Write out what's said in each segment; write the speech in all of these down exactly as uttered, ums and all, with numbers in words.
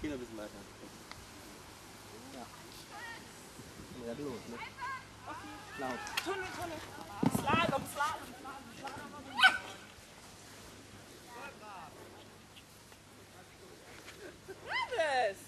Geh noch ein bisschen weiter. Ja. Ja, los, ne? Okay. Laut. Tunnel, Tunnel. Slalom, Slalom, Slalom, Slalom. Was?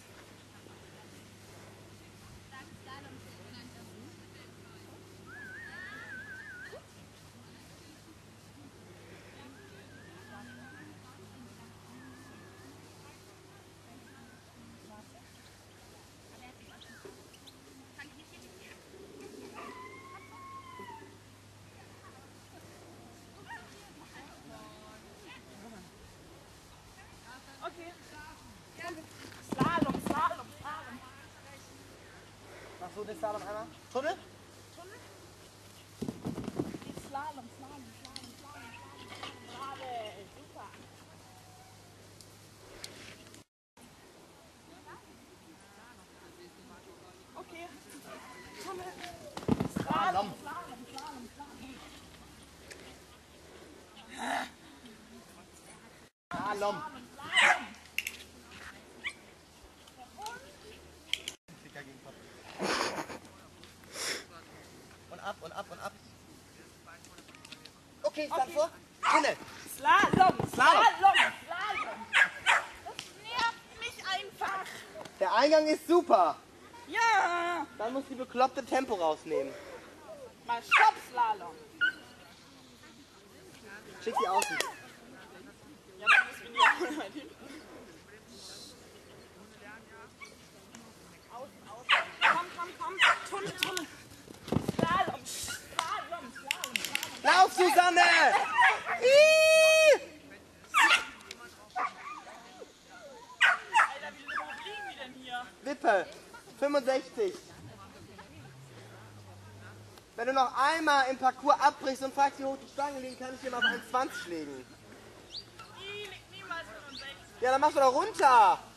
Okay. Slalom, Slalom, Slalom. Machst du den Slalom einmal? Tunnel? Tunnel? Slalom, Slalom, Slalom, Slalom, Slalom. Gerade, super. Okay. Tunnel. Slalom. Slalom, Slalom, Slalom, Slalom. Slalom. Und ab und ab und ab. Okay, stand vor. Tunnel. Slalom, Slalom. Slalom, Slalom. Das nervt mich einfach. Der Eingang ist super. Ja. Dann musst du die bekloppte Tempo rausnehmen. Mal Stopp, Slalom. Schick die außen. Ja, dann müssen wir die auch mal hinten. Außen, außen. Komm, komm, komm. Tunnel, Tunnel. Slalom, Slalom, Slalom, Slalom. Lauf, Susanne! Ih! Alter, wie hoch liegen die denn hier? Wippe. fünfundsechzig. Wenn du noch einmal im Parcours abbrichst und fragst, wie hoch die Stangen liegen, kann ich dir mal auf eins Komma zwanzig legen. Die liegt niemals fünfundsechzig. Ja, dann machst du doch runter.